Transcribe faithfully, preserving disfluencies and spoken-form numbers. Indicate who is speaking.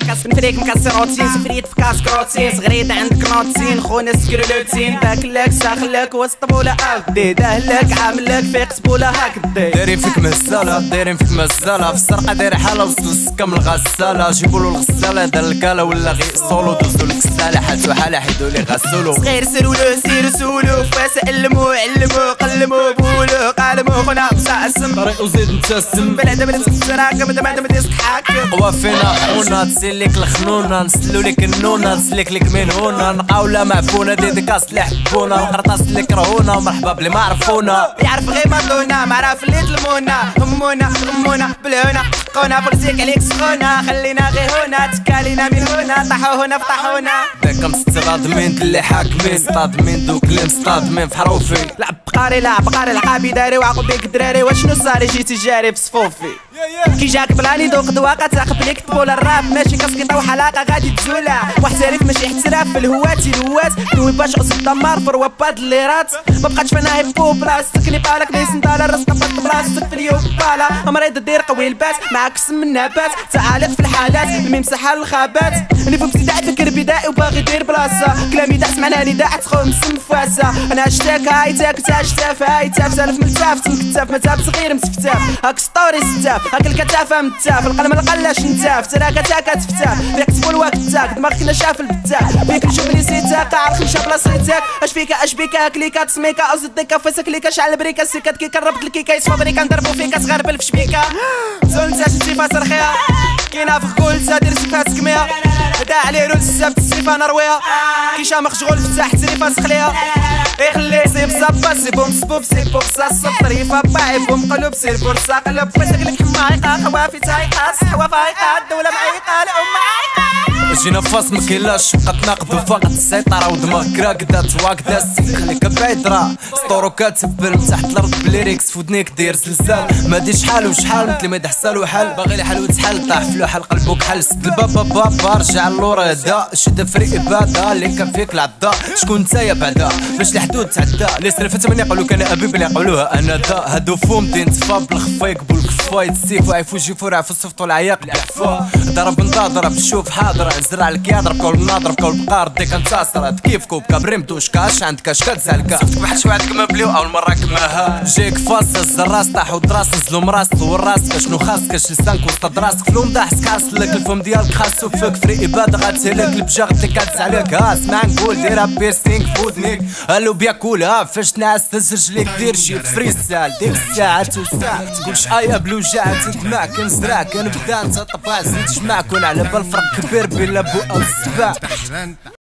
Speaker 1: كاسبن فريك مكسر روتين سفريت في كاس كروتين صغريت عندك نوتين خونا سكرولوتين باكلك ساخلك وسط بولا هاكدي دهلك عاملك في قصبولا هاكدي
Speaker 2: دايرين فيك مهزالة دايرين فيك مهزالة في السرقة داير حالة وسط السكة من الغسالة جيبولو الغسالة دار الكالة ولا غي صولو دوزو لك السالة حالتو حالة حيدو لي غسولو
Speaker 1: صغير سيرولو سيرو سولو فاس علمو علمو قلمو بولو قالمو خونا مساسم
Speaker 2: طريق وزيد متسم
Speaker 1: بلاد بلاد سراك بدا بدا بدا حاكم
Speaker 2: قوا فينا خونا تسليك الخنونة نسلو لك النونة نسلك لك من هنا نقاولة معفونة ديديكاس اللي حبونا القرطاس اللي كرهونا مرحبا بلي ما عرفونا
Speaker 1: يعرف غير مطلونا معرف اللي ظلمونا همونا غمونا بالهنا قونا فرزيك عليك سخونة خلينا غير هنا تكالينا من هنا طاحو هنا فطاحونا
Speaker 2: داكم ستغادمين اللي حاكمين صادمين دوك اللي مصطادمين في حروفي
Speaker 1: لعب بقاري لعب بقاري العابي داري وعقب بيك دراري واشنو صاري جيتي جاري في صفوفي كي جاك بلاني دوق دواقة تاقب ليك طبول الراب ماشي كاسكيطة وحلاقة غادي تزولع واحترف ماشي احتراف في الهواتي الهوات دوي باش قص الدمار في روابات اللي رات ما بقاتش فانا هيبو بلاستيك اللي بالك نيس ندالا رزقة بات بلاستيك في اليوم بالا مريض دير قوي البات معاك سم من نبات تعالق في الحالات الممسحة للخابات اللي في ابتداء فكر بدائي وباغي يدير بلاصة كلامي داع سمعنا نداع تخو مسم فاسة انا اشتاك هايتاك تاشتاف هايتاف سالف ملتاف تمكتاف متاب صغير متفتاف هاك ستوري ستاف هاك الكتافة متاف القلم القلاش نتاف تراكا تاكا تفتاف فيك تبول واك تاك دماغك نشاف البتاك فيك نشوف لي سيتاك عارف نشاف بلاصيتك اش فيك اش بيك كليكا تسميكا او زديكا فاسك ليكا شعل بريكا سيكات كي كربت الكيكا يصفى بريكا نضربو فيك صغار بالف شبيكا زول نتا شتي فاس رخيا كينا في كل سادير سيفات كمية دا عليه رول السبت السيفا نرويا كيشا مخشغول في تحت سيفا سخليا يخلي سيف صبا سيبوم سبوب سيبوب صاصب طريفة باعي بوم قلوب سير بورصة قلب فاسك لك حمايقة خوافي تايقة صحوة فايقة الدولة معيقة الأم عايقة
Speaker 2: جينا فاس مكيلاش بقات ناقد وفاقد السيطرة ودماغ كراكدات واكدا السيد خليك بعيد راه سطورو كاتب من تحت الارض بليريكس فودنيك داير زلزال ما دي شحال وشحال مثل ما حسال وحال باغي لي حل وتحل طاح في لوحة قلبو كحل سد البابا بابا رجع اللور هدا شد فريق ابادا اللي كان فيك العدا شكون نتايا بعدا باش الحدود تعدى اللي سلفت من يقولوا كان ابيب اللي يقولوها انا دا هادو فوم دين تفا بالخفا يقبو الكفا يتسيف وعيفو جيفو رعفو الصفط والعياق العفا ضرب نضرب شوف حاضر نزرع لك يضرب كل ناضرب كل بقار ديك انتصر كيفكو بكابريم توشكاش عندك اش كتزالكا صفتك بحال وعدك ما بليو اول مره كماها جيك فاس الزراس طاحو دراس نزلو مراس طور راسك شنو خاصك اش لسانك وسط دراسك فلوم ضاح سكاس لك الفم ديالك خاصو فيك فري اباده غتهلك البجاغ اللي كاتس عليك ها اسمع نقول ديرها بيرسينغ فودنيك الو بياكولها فاش تنعس تهز رجليك دير شي فريستايل دير الساعات وساعة تقولش ايا بلو جاعت انت معك نزرع كنبدا انت طبع زيد جمعكن على بالفرق كبير بين لابو او السباع